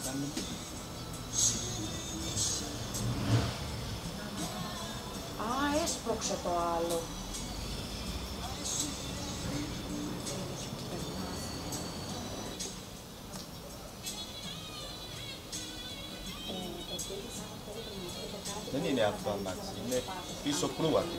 Α, έσπρωξε το άλλο. Δεν είναι αυτό αμάξι, είναι πίσω κρούα.